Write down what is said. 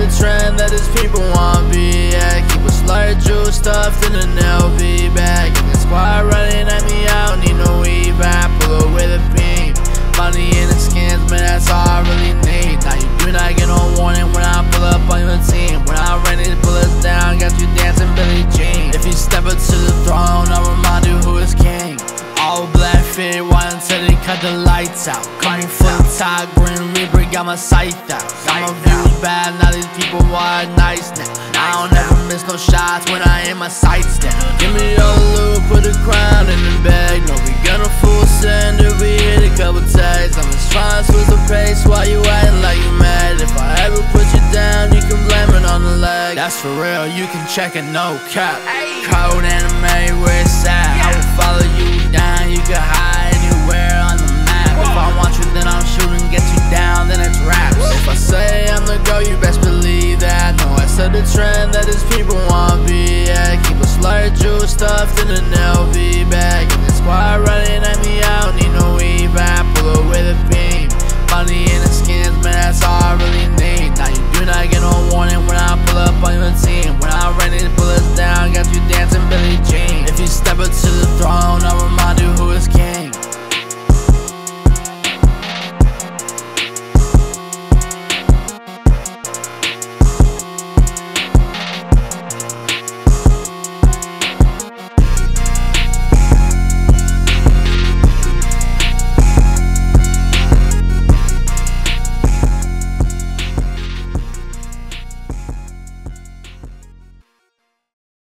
the trend that these people want be at. Keep a slurred juice stuffed in an LV bag. And the squad running at me, I don't need no weed back. Pull up with a beam, money in the skins, man, that's all I really need. Now you do not get no warning when I pull up on your team. When I ran these bullets down, got you dancing Billie Jean. If you step up to the throne, I'll remind you who is king. All black fit, why until they cut the lights out. Cardi full of top, Grim Reaper got my sight out. Got my views bad, now these people want nice now. I don't ever miss no shots when I aim my sights down. Give me your loot, put the crown in the bag. No, we got a full send, we hit a couple tags. I'm just trying to switch the pace while you acting like you mad. If I ever put you down, you can blame it on the leg. That's for real, you can check it, no cap. Code anime, where it's at. I will follow you down, you can hide anywhere on the map. If I want you, then I'm shooting, get you down, then it's raps. If I say I'm the girl, you best believe that. No, I set the trend.